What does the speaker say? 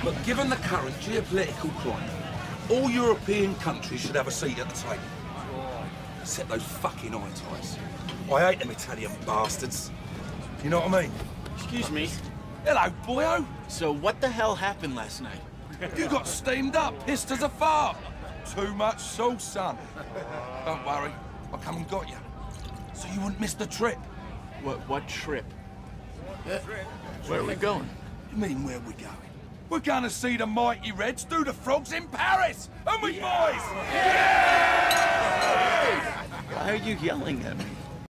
But given the current geopolitical climate, all European countries should have a seat at the table. Except those fucking Italians. I hate them Italian bastards. You know what I mean? Excuse me. Hello, boyo. So what the hell happened last night? You got steamed up, pissed as a fart. Too much sauce, son. Don't worry, I come and got you. So you wouldn't miss the trip. What trip? Where are we going? You mean where we're going? We're gonna see the mighty Reds do the frogs in Paris, aren't we, boys? Why are you yelling at me?